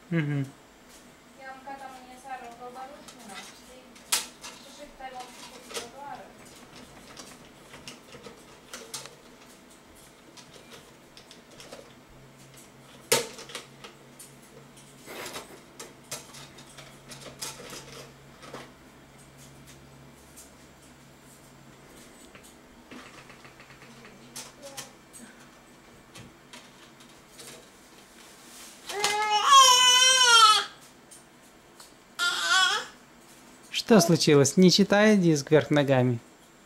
Угу. Я am gata mâine seară, că vă arăt una, știi? Și așa că ai luat cu sărbătoare. Что случилось? Не читает диск вверх ногами?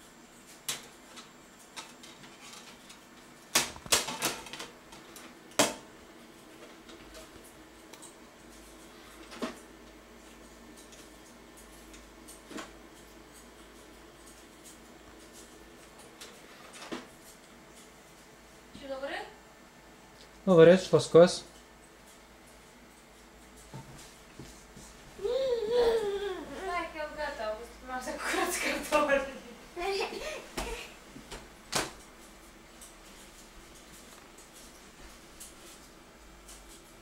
Ce dovrei? Говорят, что скос. Hai că e gata, au fost masă cu curăț cartofi.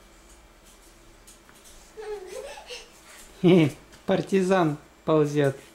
Партизан ползет.